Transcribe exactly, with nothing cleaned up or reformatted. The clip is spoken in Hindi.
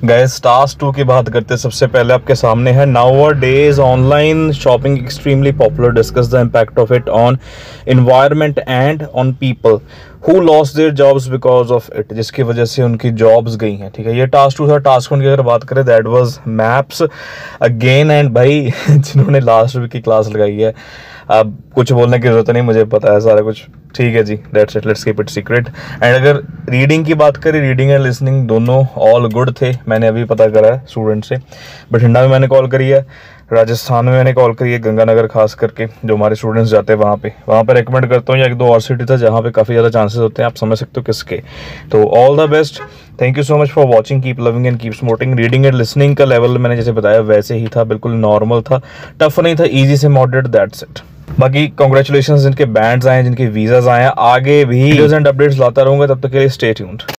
गाइस टास्क टू की बात करते हैं। सबसे पहले आपके सामने है nowadays online shopping extremely popular, discuss the impact of it on environment and on people who lost their jobs because of it, जिसकी वजह से उनकी जॉब्स गई हैं। ठीक है, ये टास्क टू था। टास्क वन की अगर बात करें that was maps again, and भाई जिन्होंने लास्ट वीक की क्लास लगाई है, अब कुछ बोलने की जरूरत नहीं, मुझे पता है सारा कुछ। ठीक है जी, that's it, let's keep it secret. And अगर रीडिंग की बात करें, रीडिंग एंड लिसनिंग दोनों ऑल गुड थे। मैंने अभी पता करा है स्टूडेंट से। बठिंडा में मैंने कॉल करी है, राजस्थान में मैंने कॉल करी है, गंगानगर खास करके जो हमारे स्टूडेंट्स जाते हैं वहाँ पे वहाँ पे रेकमेंड करता हूँ। या एक दो और सिटी था जहाँ पे काफ़ी ज़्यादा चांसेस होते हैं, आप समझ सकते हो किसके। तो all the best, thank you so much for watching, keep loving and keep supporting. Reading and listening का लेवल मैंने जैसे बताया वैसे ही था, बिल्कुल नॉर्मल था, टफ नहीं था, ईजी से मॉडरेट, दैट्स इट। बाकी कॉन्ग्रेचुलेशन जिनके बैंड्स आए हैं, जिनके वीजाज आए हैं, आगे भी वीडियोज एंड अपडेट्स लाता रहूंगा, तब तक के लिए स्टे ट्यून्ड।